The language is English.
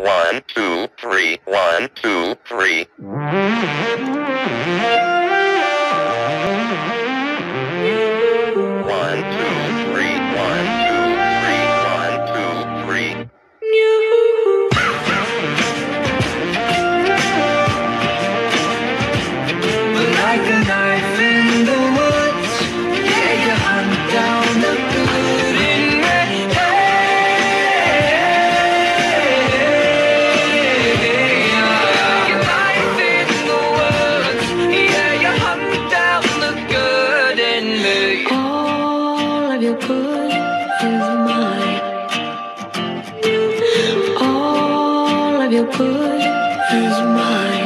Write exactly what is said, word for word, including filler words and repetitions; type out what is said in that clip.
one, two, three, one, two, three. One, two, three, one, two, three, one, two, three. Like a knife in the woods, yeah, you hunt down the good in me. Like a knife in the woods, yeah, you hunt down the good in me. All of your good is mine. All of your good is mine.